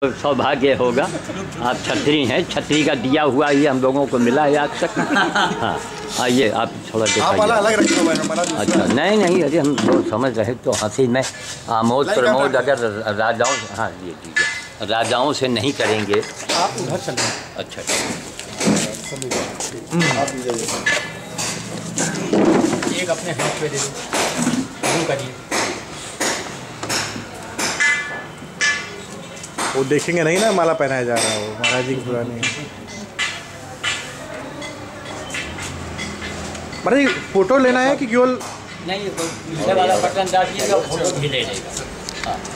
सौभाग्य होगा। आप छतरी हैं, छतरी का दिया हुआ ये हम लोगों को मिला है आज तक। हाँ आइए आप थोड़ा दिखाइए। अच्छा नहीं अरे हम लोग समझ रहे तो हंसी में आमोद प्रमोद अगर राजाओं, हाँ ये ठीक है, राजाओं से नहीं करेंगे आप उधर चलें। अच्छा एक अपने हाथ पे दे दो करिए। वो देखेंगे नहीं ना माला पहनाया जा रहा है, वो महाराज जी की पुरानी। महाराज जी फोटो लेना है कि केवल नहीं, पीछे वाला बटन दाबिएगा, फोटो भी ले लेगा। हाँ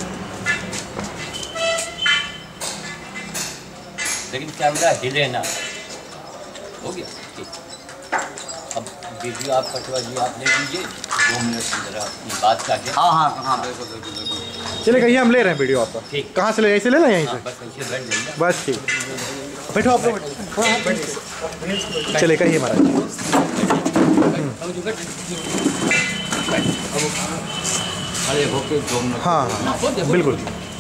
लेकिन कैमरा हिले ना। हो गया ठीक। अब वीडियो आप पटवा जी आप ले लीजिए, 2 मिनट जरा अपनी बात का। हाँ बिल्कुल। चले कहिए हम ले रहे हैं वीडियो आपका। ठीक, कहाँ से ले, यहीं से ले लें यहीं से? बस ऐसे बैठ जाइए। बस ठीक, बैठो आप लोग। चले कहिए महाराज। खड़े होके 2 मिनट। हाँ बिल्कुल।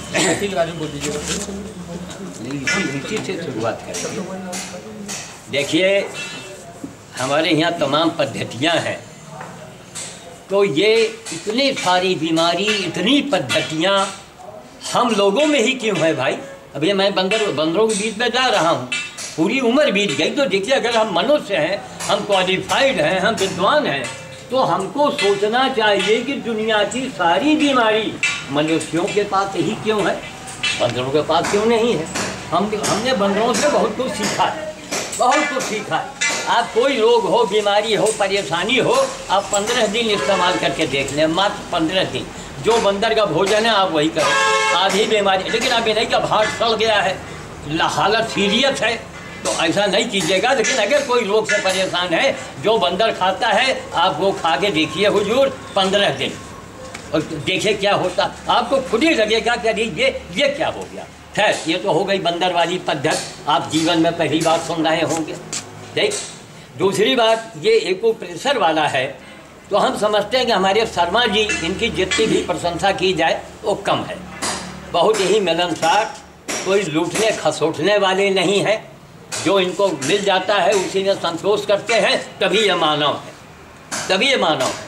इसी से शुरुआत करें। देखिए हमारे यहाँ तमाम पद्धतियाँ हैं, तो ये इतनी सारी बीमारी, इतनी पद्धतियाँ हम लोगों में ही क्यों है भाई? अभी मैं बंदरों के बीच में जा रहा हूँ, पूरी उम्र बीत गई। तो देखिए अगर हम मनुष्य हैं, हम क्वालिफाइड हैं, हम विद्वान हैं, तो हमको सोचना चाहिए कि दुनिया की सारी बीमारी मनुष्यों के पास ही क्यों है, बंदरों के पास क्यों नहीं है? हमने बंदरों से बहुत कुछ सीखा है, बहुत कुछ सीखा है। आप कोई रोग हो, बीमारी हो, परेशानी हो, आप 15 दिन इस्तेमाल करके देख लें, मात्र 15 दिन। जो बंदर का भोजन है आप वही करें, आधी बीमारी। लेकिन आप ये नहीं कि हार्ट सड़ गया है, हालत सीरियस है, तो ऐसा नहीं कीजिएगा। लेकिन अगर कोई रोग से परेशान है, जो बंदर खाता है आप वो खा के देखिए हुजूर 15 दिन, और देखिए क्या होता, आपको खुद ही लगेगा कि अरे ये क्या हो गया। खैर ये तो हो गई बंदर वाली पद्धत, आप जीवन में पहली बार सुन रहे होंगे। देख दूसरी बात, ये एक्यूप्रेशर वाला है, तो हम समझते हैं कि हमारे शर्मा जी, इनकी जितनी भी प्रशंसा की जाए वो कम है। बहुत ही मिलनसार, कोई लूटने खसोटने वाले नहीं हैं, जो इनको मिल जाता है उसी में संतोष करते हैं, तभी ये मानव है, तभी ये मानव है।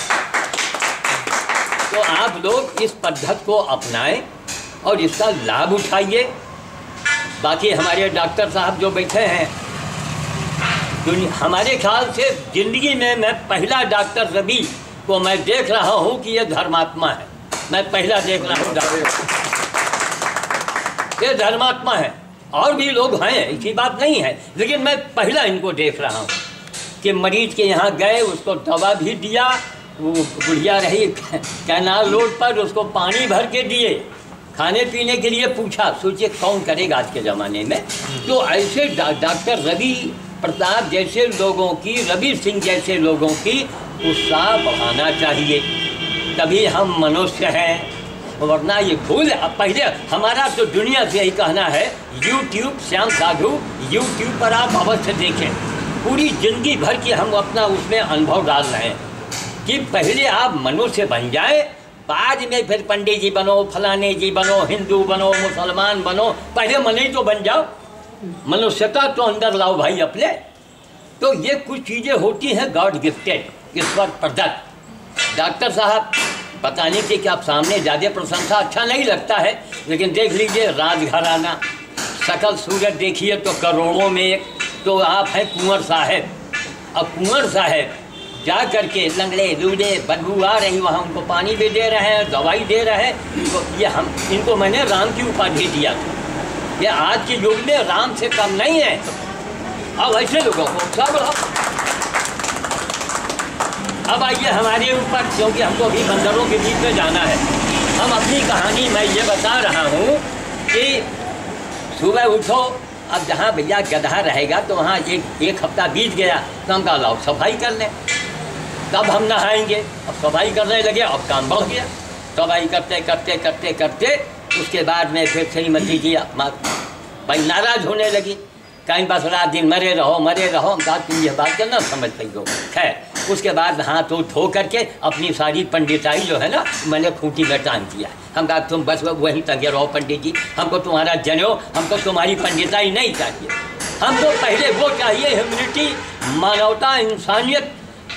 तो आप लोग इस पद्धत को अपनाएं और इसका लाभ उठाइए। बाकी हमारे डॉक्टर साहब जो बैठे हैं, हमारे ख्याल से ज़िंदगी में मैं पहला डॉक्टर रवि को मैं देख रहा हूँ कि ये धर्मात्मा है। मैं पहला देख रहा हूँ ये धर्मात्मा है, और भी लोग हैं, ऐसी बात नहीं है, लेकिन मैं पहला इनको देख रहा हूँ कि मरीज के यहाँ गए, उसको दवा भी दिया, वो बुढ़िया रही कैनाल रोड पर, उसको पानी भर के दिए, खाने पीने के लिए पूछा। सोचिए कौन करेगा आज के ज़माने में। तो ऐसे डॉक्टर रवि प्रताप जैसे लोगों की, रवि सिंह जैसे लोगों की उत्साह बढ़ाना चाहिए, तभी हम मनुष्य हैं। वरना ये भूल, पहले हमारा तो दुनिया से यही कहना है, यूट्यूब श्याम साधु, यूट्यूब पर आप अवश्य देखें, पूरी जिंदगी भर की हम अपना उसमें अनुभव डाल रहे हैं कि पहले आप मनुष्य बन जाए, बाद में फिर पंडित जी बनो, फलाने जी बनो, हिंदू बनो, मुसलमान बनो, पहले मन ही तो बन जाओ, मनुष्यता तो अंदर लाओ भाई अपने। तो ये कुछ चीज़ें होती हैं गॉड गिफ्टेड, ईश्वर प्रदत्त। डॉक्टर साहब पता नहीं थी कि आप सामने ज़्यादा प्रशंसा अच्छा नहीं लगता है, लेकिन देख लीजिए राजघराना, शकल सूरत देखिए तो करोड़ों में एक। तो आप हैं कुंवर साहब, अब कुंवर साहब जा करके लंगड़े लूड़े बदबू आ रही, वहाँ उनको पानी भी दे रहे हैं, दवाई दे रहे हैं। तो ये हम इनको मैंने राम की उपाधि दिया था। ये आज के युग में राम से कम नहीं है। अब ऐसे लोगों को सब अब आइए हमारे ऊपर, क्योंकि हमको भी बंदरों के बीच में जाना है। हम अपनी कहानी मैं ये बता रहा हूँ कि सुबह उठो, अब जहाँ भैया गधा रहेगा तो वहाँ एक हफ्ता बीत गया, तो हम कहा लाओ सफाई कर लें, तब हम नहाएंगे। अब सफाई करने लगे, अब काम बढ़ गया। सफाई करते करते करते करते उसके बाद में फिर श्रीमती जी भाई नाराज़ होने लगी, कहीं बस रात दिन मरे रहो मरे रहो। हम कहा तुम ये बात करना समझ पाई हो। खैर उसके बाद हाथ धो करके अपनी सारी पंडिताई जो है ना मैंने खूंटी में टांग दिया। हम कहा तुम बस वहीं तंगे रहो पंडित जी, हमको तुम्हारा जनेऊ, हमको तुम्हारी पंडिताई नहीं चाहिए। हमको पहले वो चाहिए ह्यूमैनिटी, मानवता, इंसानियत।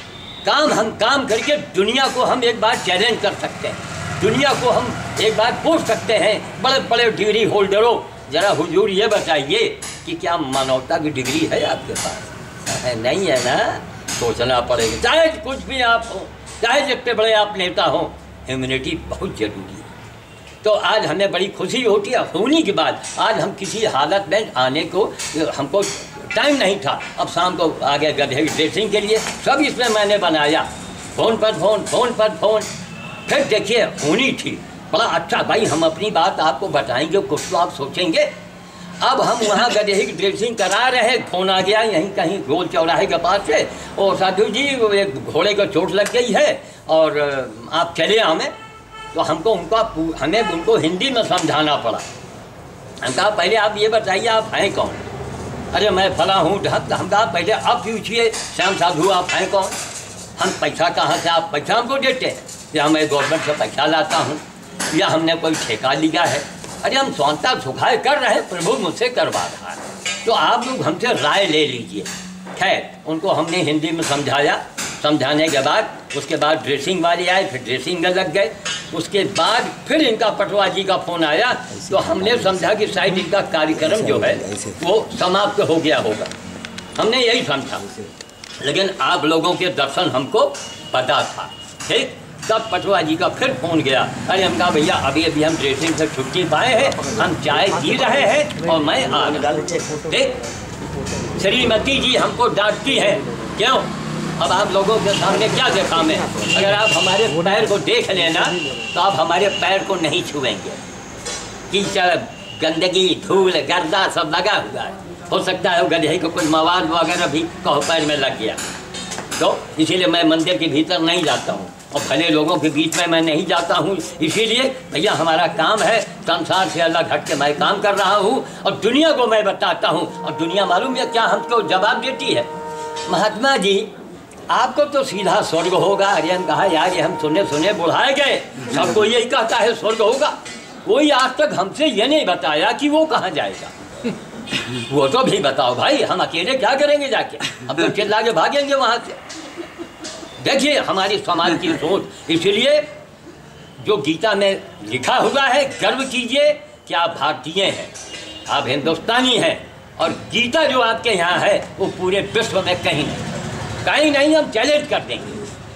हम काम करके दुनिया को हम एक बार चैलेंज कर सकते हैं, दुनिया को हम एक बार पूछ सकते हैं। बड़े बड़े डिग्री होल्डरों, ज़रा हुजूर ये बताइए कि क्या मानवता की डिग्री है आपके पास? है नहीं है ना? सोचना पड़ेगा। चाहे कुछ भी आप हो, चाहे जितने बड़े आप नेता हो, ह्यूमैनिटी बहुत ज़रूरी है। तो आज हमें बड़ी खुशी होती है होने के बाद। आज हम किसी हालत में आने को हमको टाइम नहीं था। अब शाम को आगे गधे ड्रेसिंग के लिए सब इसमें मैंने बनाया, फ़ोन पर फ़ोन, फ़ोन पर फ़ोन। फिर देखिए होनी थी, बड़ा अच्छा भाई हम अपनी बात आपको बताएंगे, कुछ तो आप सोचेंगे। अब हम वहाँ गधे की ड्रेसिंग करा रहे हैं, फ़ोन आ गया यहीं कहीं गोल चौराहे के पास से, और साधु जी एक घोड़े को चोट लग गई है और आप चले हमें। तो हमें उनको हिंदी में समझाना पड़ा। हम कहा पहले आप ये बताइए आप हैं कौन? अरे मैं फला हूँ ढक। हम कहा पहले आप पूछिए श्याम साधु आप हैं कौन? हम पैसा कहाँ से आप पैसा हमको देते हैं, या मैं गवर्नमेंट से पैसा लाता हूँ, या हमने कोई ठेका लिया है? अरे हम स्वांता सुखाए कर रहे हैं, प्रभु मुझसे करवा रहा है, तो आप लोग हमसे राय ले लीजिए। खैर उनको हमने हिंदी में समझाया। समझाने के बाद उसके बाद ड्रेसिंग वाले आए, फिर ड्रेसिंग में लग गए। उसके बाद फिर इनका पटवा जी का फ़ोन आया, तो हमने समझा कि शायद इनका कार्यक्रम जो है वो समाप्त हो गया होगा, हमने यही समझा। लेकिन आप लोगों के दर्शन हमको पता था, ठीक। तब पटवा जी का फिर फ़ोन गया। अरे हम कहा भैया अभी अभी हम ड्रेसिंग से छुट्टी पाए हैं, हम चाय पी रहे हैं और मैं आ गया, ठीक। श्रीमती जी हमको डांटती है, क्यों? अब आप लोगों के सामने क्या देखा मैं? अगर आप हमारे पैर को देख लेना तो आप हमारे पैर को नहीं छुएंगे। कीचड़, गंदगी, धूल, गर्दा सब लगा हुआ है। हो सकता है वो गधे को कोई मवाद वगैरह भी कहो पैर में लग गया, तो इसीलिए मैं मंदिर के भीतर नहीं जाता हूँ और भले लोगों के बीच में मैं नहीं जाता हूँ। इसीलिए भैया हमारा काम है, संसार से अलग हट के मैं काम कर रहा हूँ और दुनिया को मैं बताता हूँ, और दुनिया मालूम है क्या हमको जवाब देती है? महात्मा जी आपको तो सीधा स्वर्ग होगा। अरे हम कहा यार ये हम सुने सुने बुढ़ाए गए, सबको यही कहता है स्वर्ग होगा। कोई आज तक हमसे ये नहीं बताया कि वो कहाँ जाएगा। वो तो भी बताओ भाई, हम अकेले क्या करेंगे जाके? हम तो चिल्ला के भागेंगे वहाँ से। देखिए हमारी समाज की सोच। इसलिए जो गीता में लिखा हुआ है, गर्व कीजिए कि आप भारतीय हैं, आप हिंदुस्तानी हैं, और गीता जो आपके यहाँ है वो पूरे विश्व में कहीं नहीं। हम चैलेंज कर देंगे,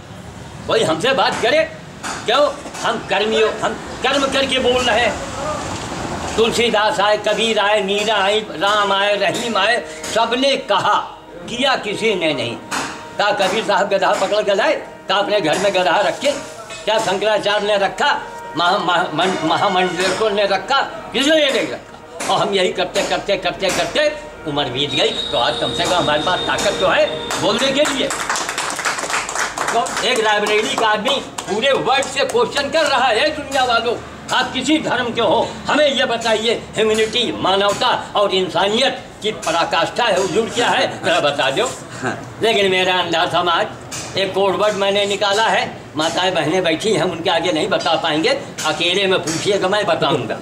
कोई हमसे बात करे, क्यों? हम कर्म करके बोल रहे हैं। तुलसीदास आए, कबीर आए, मीरा आई, राम आए, रहीम आए, सबने कहा, किया किसी ने नहीं। क्या कबीर साहब गधा पकड़ के लाए? क्या अपने घर में गधा रखे? क्या शंकराचार्य ने रखा? महामंडलेश्वर ने रखा? किसी ने नहीं रखा। और हम यही करते करते करते करते उम्र बीत गई। तो आज कम से कम हमारे पास ताकत तो है बोलने के लिए। तो एक रायबरेली का आदमी पूरे वर्ल्ड से क्वेश्चन कर रहा है, दुनिया वालों आप किसी धर्म के हो, हमें यह बताइए ह्यूमैनिटी, मानवता और इंसानियत की पराकाष्ठा है, हुजूर क्या है जरा बता दो। लेकिन मेरा अंधा समाज, एक कोड वर्ड मैंने निकाला है, माताएं बहनें बैठी हैं उनके आगे नहीं बता पाएंगे, अकेले में पूछिएगा मैं बताऊंगा।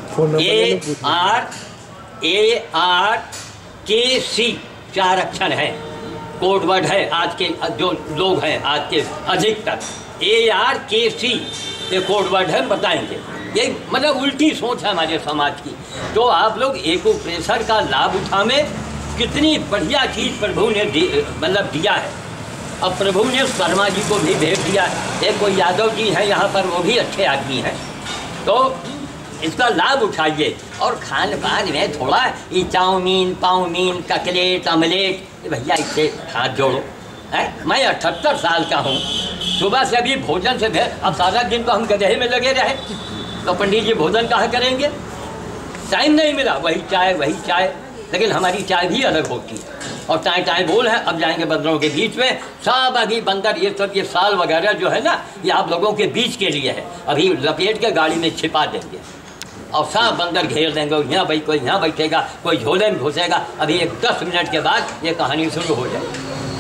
ARKC 4 अक्षर हैं, कोड वर्ड है आज के जो लोग हैं, आज के अधिकतर ARKC ये कोड वर्ड है, बताएंगे। ये मतलब उल्टी सोच है हमारे समाज की। तो आप लोग एको प्रेशर का लाभ उठाने, कितनी बढ़िया चीज़ प्रभु ने मतलब दिया है। अब प्रभु ने शर्मा जी को भी भेज दिया है, एक कोई यादव जी हैं यहाँ पर, वो भी अच्छे आदमी हैं। तो इसका लाभ उठाइए। और खान पान में थोड़ा ये चाउमीन, पाउमीन, ककलेट, अमलेट, भैया इससे हाथ जोड़ो। मैं 78 साल का हूँ, सुबह से अभी भोजन से अब सारा दिन तो हम गधे में लगे रहे, तो पंडित जी भोजन कहाँ करेंगे? टाइम नहीं मिला, वही चाय। लेकिन हमारी चाय भी अलग होती है। और टाई बोल है, अब जाएंगे बंदरों के बीच में, सब अभी बंदर ये सब ये साल वगैरह जो है ना, ये आप लोगों के बीच के लिए है। अभी लपेट के गाड़ी में छिपा देंगे और सब बंदर घेर देंगे, यहाँ भाई कोई यहाँ बैठेगा, कोई झोले में घुसेगा। अभी एक 10 मिनट के बाद ये कहानी शुरू हो जाएगी।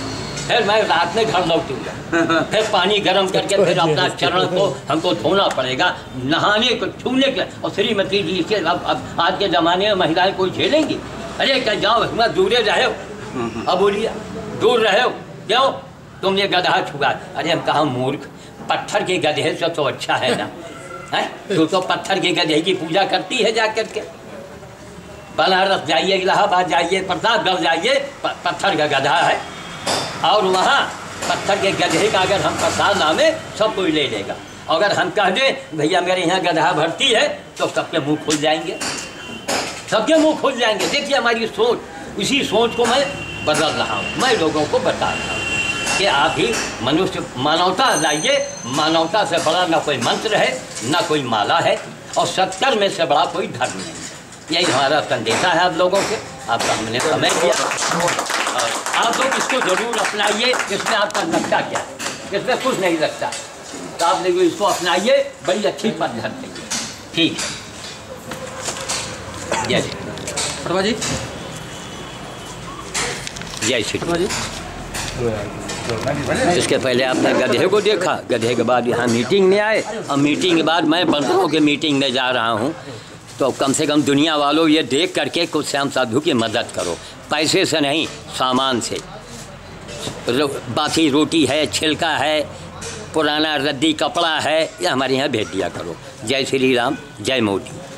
फिर मैं रात में घर लौटूंगा, फिर पानी गर्म करके फिर अपना चरण को हमको धोना पड़ेगा, नहाने को छूने के। और श्रीमती जी के अब आज के ज़माने में महिलाएं कोई झेलेंगी? अरे क्या जाओ हम दूरे रहे हो, अब बोलिए दूर रहे हो क्यों, तुमने गधा छुआ। अरे हम कहा मूर्ख, पत्थर के गधे से तो अच्छा है ना, है तो पत्थर के गधे की पूजा करती है जा करके। बनारस जाइए, इलाहाबाद जाइए, प्रतापगढ़ जाइए, पत्थर का गधा है, और वहाँ पत्थर के गधे का अगर हम प्रसाद नामे सब कोई ले लेगा। अगर हम कह दें भैया मेरे यहाँ गधा भरती है तो सबके मुंह खुल जाएंगे, सबके मुंह खुल जाएंगे। देखिए हमारी सोच, उसी सोच को मैं बदल रहा हूँ, मैं लोगों को बता रहा हूँ कि आप भी मनुष्य मानवता लाइए। मानवता से बड़ा ना कोई मंत्र है, ना कोई माला है, और सत्कर्म में से बड़ा कोई धर्म नहीं। यही हमारा संदेशा है आप लोगों के, आपका हमने समय दिया और आप लोग इसको ज़रूर अपनाइए। इसमें आपका लगता क्या है, इसमें कुछ नहीं लगता, तो आप लोग इसको अपनाइए, बड़ी अच्छी पद्धति है। ठीक है, जय पटवा जी, जय श्री जी। इसके पहले आपने गधे को देखा, गधे के बाद यहाँ मीटिंग में आए, और मीटिंग के बाद मैं बंदरों के मीटिंग में जा रहा हूँ। तो कम से कम दुनिया वालों ये देख करके कुछ श्याम साधु की मदद करो, पैसे से नहीं सामान से। बासी रोटी है, छिलका है, पुराना रद्दी कपड़ा है, ये हमारे यहाँ भेज दिया करो। जय श्री राम, जय मोदी।